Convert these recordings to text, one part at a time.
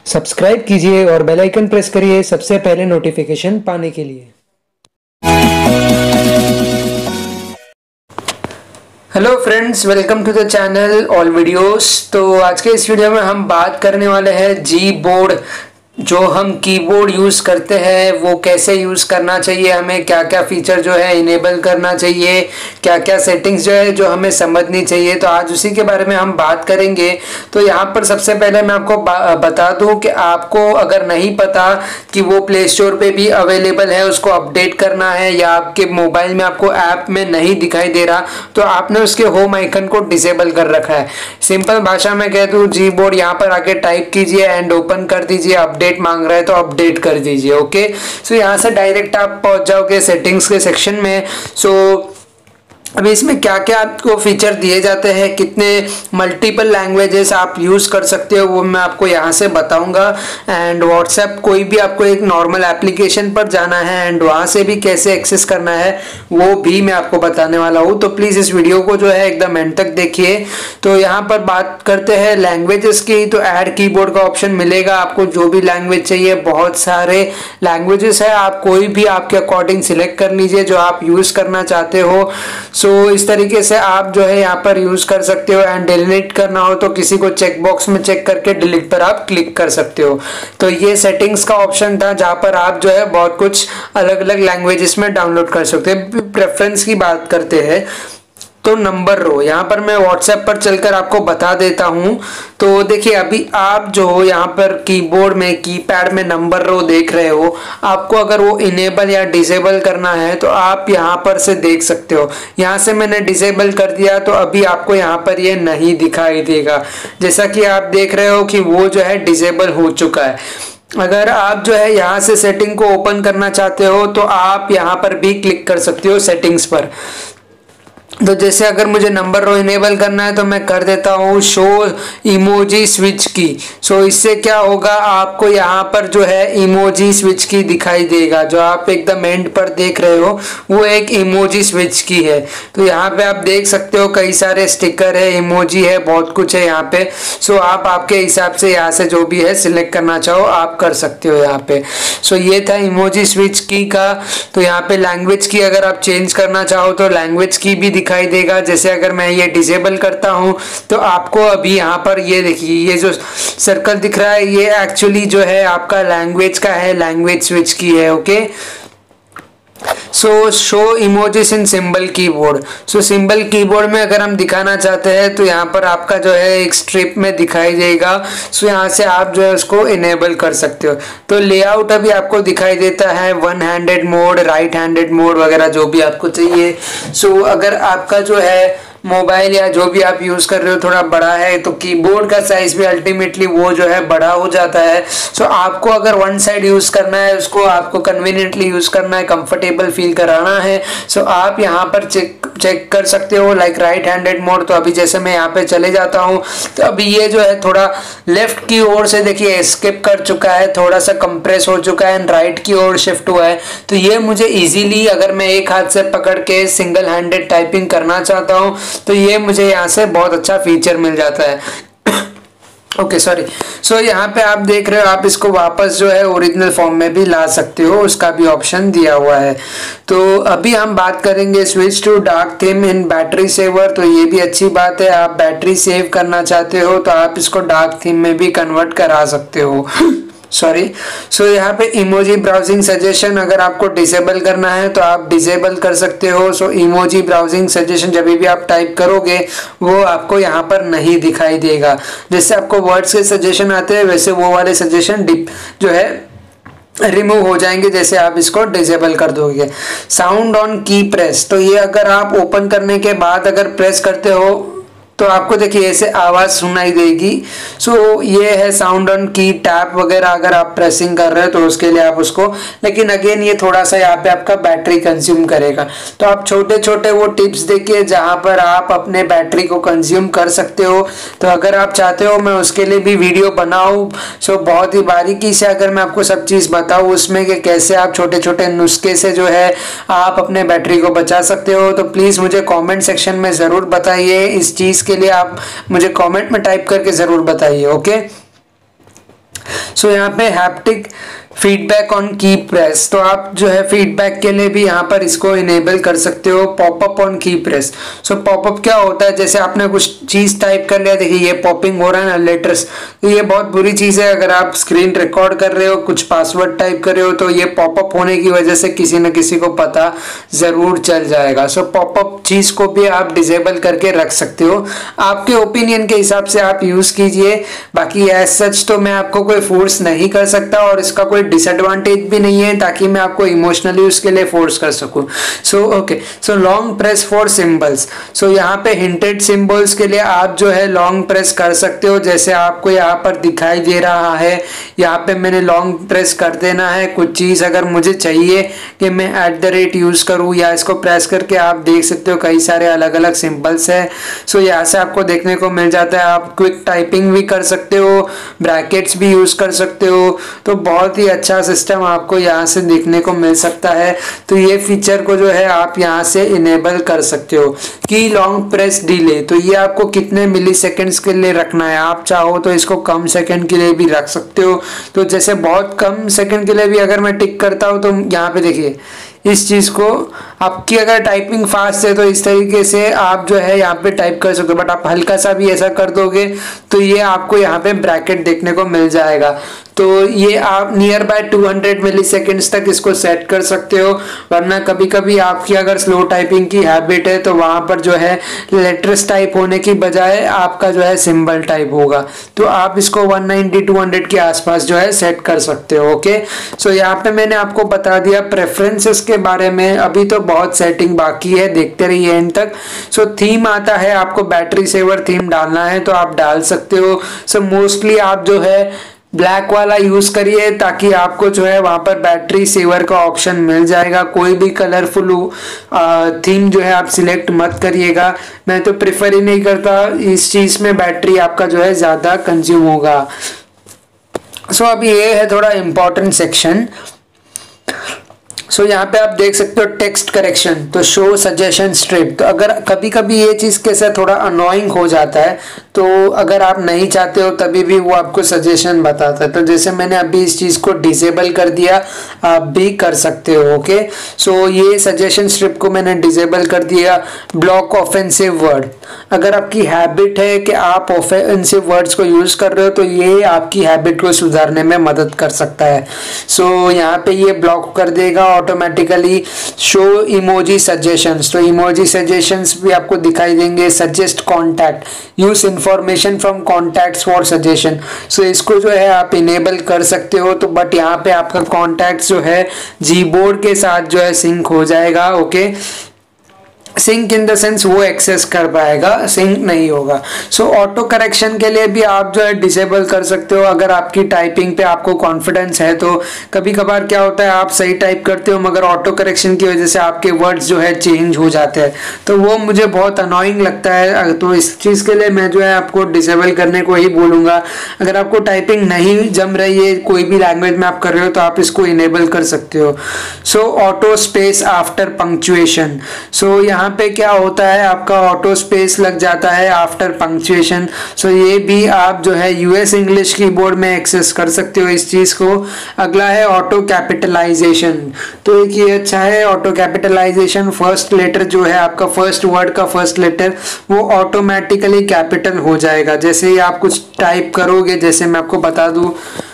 Subscribe कीजिए और bell icon press करिए सबसे पहले नोटिफिकेशन पाने के लिए। Hello friends, welcome to the channel all videos. तो आज के इस वीडियो में हम बात करने वाले हैं जी बोर्ड। जो हम कीबोर्ड यूज़ करते हैं वो कैसे यूज़ करना चाहिए, हमें क्या क्या फीचर जो है इनेबल करना चाहिए, क्या क्या सेटिंग्स जो है जो हमें समझनी चाहिए। तो आज उसी के बारे में हम बात करेंगे। तो यहाँ पर सबसे पहले मैं आपको बता दूँ कि आपको अगर नहीं पता कि वो प्ले स्टोर पर भी अवेलेबल है, उसको अपडेट करना है या आपके मोबाइल में आपको ऐप में नहीं दिखाई दे रहा, तो आपने उसके होम आइकन को डिसेबल कर रखा है। सिंपल भाषा में कह दूँ, जी बोर्ड यहाँ पर आके टाइप कीजिए एंड ओपन कर दीजिए। अपडेट मांग रहा है तो अपडेट कर दीजिए। ओके, सो यहाँ से डायरेक्ट आप पहुंच जाओगे सेटिंग्स के सेक्शन में। सो अभी इसमें क्या क्या आपको फीचर दिए जाते हैं, कितने मल्टीपल लैंग्वेजेस आप यूज़ कर सकते हो, वो मैं आपको यहाँ से बताऊंगा। एंड व्हाट्सएप कोई भी आपको एक नॉर्मल एप्लीकेशन पर जाना है एंड वहाँ से भी कैसे एक्सेस करना है वो भी मैं आपको बताने वाला हूँ। तो प्लीज़ इस वीडियो को जो है एकदम एंड तक देखिए। तो यहाँ पर बात करते हैं लैंग्वेजेस की। तो ऐड कीबोर्ड का ऑप्शन मिलेगा आपको, जो भी लैंग्वेज चाहिए। बहुत सारे लैंग्वेजेस है, आप कोई भी आपके अकॉर्डिंग सिलेक्ट कर लीजिए जो आप यूज़ करना चाहते हो। सो इस तरीके से आप जो है यहाँ पर यूज कर सकते हो। एंड डिलीट करना हो तो किसी को चेक बॉक्स में चेक करके डिलीट पर आप क्लिक कर सकते हो। तो ये सेटिंग्स का ऑप्शन था जहाँ पर आप जो है बहुत कुछ अलग अलग लैंग्वेजेस में डाउनलोड कर सकते हैं। प्रेफरेंस की बात करते हैं तो नंबर रो, यहाँ पर मैं व्हाट्सएप पर चलकर आपको बता देता हूँ। तो देखिए, अभी आप जो हो यहाँ पर कीबोर्ड में कीपैड में नंबर रो देख रहे हो, आपको अगर वो इनेबल या डिसेबल करना है तो आप यहाँ पर से देख सकते हो। यहाँ से मैंने डिसेबल कर दिया तो अभी आपको यहाँ पर ये नहीं दिखाई देगा। जैसा कि आप देख रहे हो कि वो जो है डिसेबल हो चुका है। अगर आप जो है यहाँ से सेटिंग को ओपन करना चाहते हो तो आप यहाँ पर भी क्लिक कर सकते हो सेटिंग्स पर। तो जैसे अगर मुझे नंबर रो इनेबल करना है तो मैं कर देता हूँ शो इमोजी स्विच की। सो इससे क्या होगा, आपको यहाँ पर जो है इमोजी स्विच की दिखाई देगा। जो आप एकदम एंड पर देख रहे हो वो एक इमोजी स्विच की है। तो यहाँ पे आप देख सकते हो कई सारे स्टिकर है, इमोजी है, बहुत कुछ है यहाँ पे। सो आप आपके हिसाब से यहाँ से जो भी है सिलेक्ट करना चाहो आप कर सकते हो यहाँ पे। सो ये था इमोजी स्विच की का। तो यहाँ पे लैंग्वेज की अगर आप चेंज करना चाहो तो लैंग्वेज की भी दिखाई देगा। जैसे अगर मैं ये डिसेबल करता हूं तो आपको अभी यहाँ पर ये देखिए, ये जो सर्कल दिख रहा है ये एक्चुअली जो है आपका लैंग्वेज का है, लैंग्वेज स्विच की है। Okay, so show emojis in symbol keyboard. So symbol keyboard में अगर हम दिखाना चाहते हैं तो यहाँ पर आपका जो है एक स्ट्रिप में दिखाई देगा। सो यहाँ से आप जो है उसको इनेबल कर सकते हो। तो लेआउट अभी आपको दिखाई देता है, one handed mode, right handed mode वगैरह जो भी आपको चाहिए। सो अगर आपका जो है मोबाइल या जो भी आप यूज़ कर रहे हो थोड़ा बड़ा है तो कीबोर्ड का साइज भी अल्टीमेटली वो जो है बड़ा हो जाता है। सो आपको अगर वन साइड यूज़ करना है, उसको आपको कन्वीनियंटली यूज़ करना है, कंफर्टेबल फील कराना है, सो आप यहाँ पर चेक कर सकते हो लाइक राइट हैंडेड मोड। तो अभी जैसे मैं यहाँ पे चले जाता हूँ तो अभी ये जो है थोड़ा लेफ्ट की ओर से देखिए स्किप कर चुका है, थोड़ा सा कंप्रेस हो चुका है एंड राइट की ओर शिफ्ट हुआ है। तो ये मुझे इजीली अगर मैं एक हाथ से पकड़ के सिंगल हैंडेड टाइपिंग करना चाहता हूँ तो ये मुझे यहाँ से बहुत अच्छा फीचर मिल जाता है। Okay sorry. सो यहाँ पे आप देख रहे हो, आप इसको वापस जो है ओरिजिनल फॉर्म में भी ला सकते हो, उसका भी ऑप्शन दिया हुआ है। तो अभी हम बात करेंगे switch to dark theme in battery saver. तो ये भी अच्छी बात है, आप बैटरी सेव करना चाहते हो तो आप इसको डार्क थीम में भी कन्वर्ट करा सकते हो। सॉरी। सो यहाँ पे इमोजी ब्राउजिंग सजेशन अगर आपको डिसेबल करना है तो आप डिसेबल कर सकते हो। सो इमोजी ब्राउजिंग सजेशन जब भी आप टाइप करोगे वो आपको यहाँ पर नहीं दिखाई देगा। जैसे आपको वर्ड्स के सजेशन आते हैं वैसे वो वाले सजेशन जो है रिमूव हो जाएंगे जैसे आप इसको डिसेबल कर दोगे। साउंड ऑन की प्रेस, तो ये अगर आप ओपन करने के बाद अगर प्रेस करते हो तो आपको देखिए ऐसे आवाज़ सुनाई देगी। सो ये है साउंड ऑन की। टैप वगैरह अगर आप प्रेसिंग कर रहे हो तो उसके लिए आप उसको, लेकिन अगेन ये थोड़ा सा यहाँ पे आपका बैटरी कंज्यूम करेगा। तो आप छोटे छोटे वो टिप्स देखिए जहाँ पर आप अपने बैटरी को कंज्यूम कर सकते हो। तो अगर आप चाहते हो मैं उसके लिए भी वीडियो बनाऊँ, सो बहुत ही बारीकी से अगर मैं आपको सब चीज़ बताऊँ उसमें कि कैसे आप छोटे छोटे नुस्खे से जो है आप अपने बैटरी को बचा सकते हो, तो प्लीज़ मुझे कॉमेंट सेक्शन में ज़रूर बताइए। इस चीज़ के लिए आप मुझे कमेंट में टाइप करके ज़रूर बताइए। ओके, सो यहाँ पे haptic feedback on key press, तो आप जो है फीडबैक के लिए भी यहाँ पर इसको इनेबल कर सकते हो। Popup on key press, so popup क्या होता है, जैसे आपने कुछ चीज टाइप कर लिया, देखिए ये पॉपिंग हो रहा है ना लेटर्स, तो ये बहुत बुरी चीज है। अगर आप स्क्रीन रिकॉर्ड कर रहे हो, कुछ पासवर्ड टाइप कर रहे हो, तो ये पॉपअप होने की वजह से किसी न किसी को पता जरूर चल जाएगा। सो पॉपअप चीज को भी आप डिसेबल करके रख सकते हो, आपके ओपिनियन के हिसाब से आप यूज कीजिए। बाकी एज सच तो मैं आपको कोई फोर्स नहीं कर सकता और इसका कोई डिसएडवांटेज भी नहीं है ताकि मैं आपको इमोशनली उसके लिए फोर्स कर सकूं। So okay, so long press for symbols, so यहाँ पे हिंटेड सिंबल्स के लिए आप जो है लॉन्ग प्रेस कर सकते हो, जैसे आपको यहाँ पर दिखाई दे रहा है, यहाँ पे मैंने लॉन्ग प्रेस कर देना है। कुछ चीज अगर मुझे चाहिए कि मैं @ यूज करूँ या इसको प्रेस करके आप देख सकते हो कई सारे अलग अलग सिंबल्स है। सो यहाँ से आपको देखने को मिल जाता है। आप क्विक टाइपिंग भी कर सकते हो, ब्रैकेट्स भी यूज कर सकते हो, तो बहुत ही अच्छा सिस्टम आपको यहाँ से देखने को मिल सकता है। तो ये फीचर को जो है आप यहाँ से इनेबल कर सकते हो। की लॉन्ग प्रेस डिले, तो ये आपको कितने मिली सेकेंड्स के लिए रखना है, आप चाहो तो इसको कम सेकंड के लिए भी रख सकते हो। तो जैसे बहुत कम सेकंड के लिए भी अगर मैं टिक करता हूँ तो यहाँ पे देखिए इस चीज को, आपकी अगर टाइपिंग फास्ट है तो इस तरीके से आप जो है यहाँ पे टाइप कर सकते हो, बट आप हल्का सा भी ऐसा कर दोगे तो ये आपको यहाँ पे ब्रैकेट देखने को मिल जाएगा। तो ये आप नियर बाय 200 मिली सेकेंड्स तक इसको सेट कर सकते हो। वरना कभी कभी आपकी अगर स्लो टाइपिंग की हैबिट है तो वहां पर जो है लेटर्स टाइप होने की बजाय आपका जो है सिंबल टाइप होगा, तो आप इसको 190-200 के आसपास जो है सेट कर सकते हो। ओके, सो यहाँ पे मैंने आपको बता दिया प्रेफरेंसेस के बारे में। अभी तो बहुत सेटिंग बाकी है, देखते रहिए एंड तक। सो थीम आता है, आपको बैटरी सेवर थीम डालना है तो आप डाल सकते हो। सो मोस्टली आप जो है ब्लैक वाला यूज करिए ताकि आपको जो है वहां पर बैटरी सेवर का ऑप्शन मिल जाएगा। कोई भी कलरफुल थीम जो है आप सिलेक्ट मत करिएगा, मैं तो प्रेफर ही नहीं करता, इस चीज में बैटरी आपका जो है ज्यादा कंज्यूम होगा। सो अब ये है थोड़ा इंपॉर्टेंट सेक्शन। सो यहाँ पे आप देख सकते हो टेक्स्ट करेक्शन, तो शो सजेशन स्ट्रिप। तो अगर कभी कभी ये चीज़ कैसे थोड़ा अनोइंग हो जाता है, तो अगर आप नहीं चाहते हो तभी भी वो आपको सजेशन बताता है। तो जैसे मैंने अभी इस चीज़ को डिसेबल कर दिया, आप भी कर सकते हो। ओके, सो ये सजेशन स्ट्रिप को मैंने डिसेबल कर दिया। ब्लॉक ऑफेंसिव वर्ड, अगर आपकी हैबिट है कि आप ऑफेंसिव वर्ड्स को यूज़ कर रहे हो तो ये आपकी हैबिट को सुधारने में मदद कर सकता है। सो यहाँ पे ये ब्लॉक कर देगा ऑटोमेटिकली। शो इमोजी सजेशंस, तो इमोजी सजेशंस भी आपको दिखाई देंगे। Suggest contact, use information from contacts for suggestion, so इसको जो है आप इनेबल कर सकते हो। तो बट यहाँ पे आपका कॉन्टैक्ट्स जो है जीबोर्ड के साथ जो है सिंक हो जाएगा। Okay, sync in the sense वो एक्सेस कर पाएगा, सिंक नहीं होगा। सो ऑटो करेक्शन के लिए भी आप जो है डिसेबल कर सकते हो। अगर आपकी टाइपिंग पे आपको कॉन्फिडेंस है तो कभी कभार क्या होता है आप सही टाइप करते हो मगर ऑटो करेक्शन की वजह से आपके वर्ड्स जो है चेंज हो जाते हैं, तो वो मुझे बहुत अनोइंग लगता है। तो इस चीज़ के लिए मैं जो है आपको डिसेबल करने को ही बोलूँगा। अगर आपको टाइपिंग नहीं जम रही है, कोई भी लैंग्वेज में आप कर रहे हो, तो आप इसको इनेबल कर सकते हो। So auto space after punctuation, so यहाँ पे क्या होता है आपका ऑटो स्पेस लग जाता है आफ्टर पंक्चुएशन। सो ये भी आप जो है यूएस इंग्लिश कीबोर्ड में एक्सेस कर सकते हो इस चीज को। अगला है ऑटो कैपिटलाइजेशन, तो एक ये अच्छा है ऑटो कैपिटलाइजेशन। फर्स्ट लेटर जो है आपका फर्स्ट वर्ड का फर्स्ट लेटर वो ऑटोमेटिकली कैपिटल हो जाएगा। जैसे ही आप कुछ टाइप करोगे, जैसे मैं आपको बता दूं,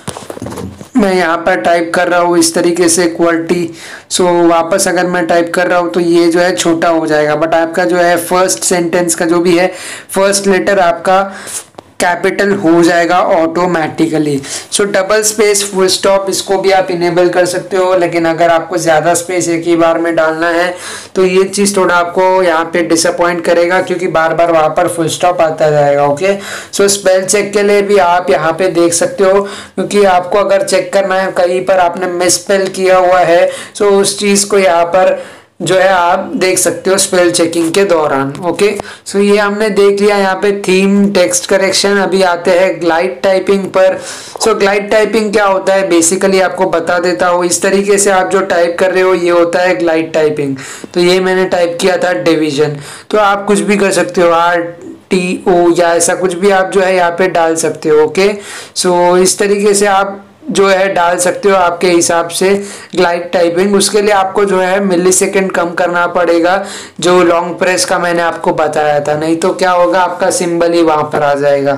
मैं यहाँ पर टाइप कर रहा हूँ इस तरीके से क्वालिटी, सो वापस अगर मैं टाइप कर रहा हूँ तो ये जो है छोटा हो जाएगा, बट आपका जो है फर्स्ट सेंटेंस का जो भी है फर्स्ट लेटर आपका कैपिटल हो जाएगा automatically. So double space full stop, इसको भी आप इनेबल कर सकते हो, लेकिन अगर आपको ज़्यादा स्पेस एक ही बार में डालना है तो ये चीज़ थोड़ा आपको यहाँ पे डिसअपॉइंट करेगा क्योंकि बार बार वहाँ पर फुल स्टॉप आता जाएगा। ओके, सो स्पेल चेक के लिए भी आप यहाँ पे देख सकते हो, क्योंकि आपको अगर चेक करना है कहीं पर आपने मिसस्पेल किया हुआ है, सो उस चीज़ को यहाँ पर जो है आप देख सकते हो स्पेल चेकिंग के दौरान। ओके, सो ये हमने देख लिया यहाँ पे थीम, टेक्स्ट करेक्शन। अभी आते हैं ग्लाइड टाइपिंग पर। सो ग्लाइड टाइपिंग क्या होता है बेसिकली आपको बता देता हूँ। इस तरीके से आप जो टाइप कर रहे हो ये होता है ग्लाइड टाइपिंग। तो ये मैंने टाइप किया था डिवीजन, तो आप कुछ भी कर सकते हो, RTO या ऐसा कुछ भी आप जो है यहाँ पे डाल सकते हो। ओके, सो इस तरीके से आप जो है डाल सकते हो आपके हिसाब से ग्लाइड टाइपिंग। उसके लिए आपको जो है मिली सेकेंड कम करना पड़ेगा, जो लॉन्ग प्रेस का मैंने आपको बताया था, नहीं तो क्या होगा आपका सिंबल ही वहां पर आ जाएगा।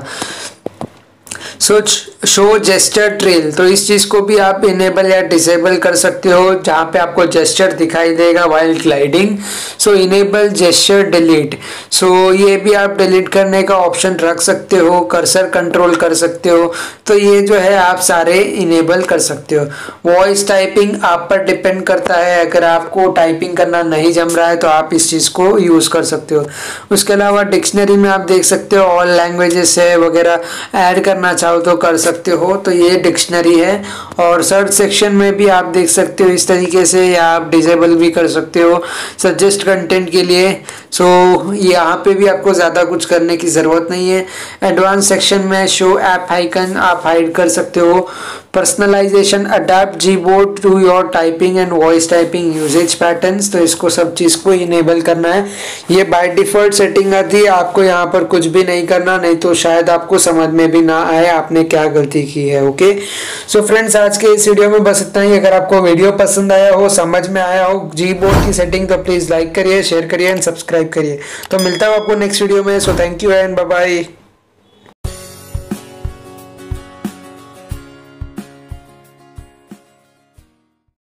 शो जेस्चर ट्रेल, तो इस चीज़ को भी आप इनेबल या डिसेबल कर सकते हो, जहाँ पे आपको जेस्चर दिखाई देगा while gliding. So enable gesture delete, so ये भी आप डिलीट करने का ऑप्शन रख सकते हो, कर्सर कंट्रोल कर सकते हो, तो ये जो है आप सारे इनेबल कर सकते हो। वॉइस टाइपिंग आप पर डिपेंड करता है, अगर आपको टाइपिंग करना नहीं जम रहा है तो आप इस चीज़ को यूज़ कर सकते हो। उसके अलावा डिक्शनरी में आप देख सकते हो ऑल लैंग्वेजेस है वगैरह ऐड करना चाहो तो कर सकते हो, तो ये डिक्शनरी है। और सर्च सेक्शन में भी आप देख सकते हो इस तरीके से, या आप डिसेबल भी कर सकते हो सजेस्ट कंटेंट के लिए। सो यहाँ पे भी आपको ज़्यादा कुछ करने की ज़रूरत नहीं है। एडवांस सेक्शन में शो ऐप आइकन आप हाइड कर सकते हो। Personalization adapt Gboard to your typing and voice typing usage patterns, तो इसको सब चीज़ को इनेबल करना है। ये बाय डिफॉल्ट सेटिंग आती है, आपको यहाँ पर कुछ भी नहीं करना, नहीं तो शायद आपको समझ में भी ना आए आपने क्या गलती की है। ओके सो फ्रेंड्स, आज के इस वीडियो में बस इतना ही। अगर आपको वीडियो पसंद आया हो, समझ में आया हो जीबोर्ड की सेटिंग, तो प्लीज़ लाइक करिए, शेयर करिए एंड सब्सक्राइब करिए। तो मिलता हूँ आपको नेक्स्ट वीडियो में। So thank you and bye bye.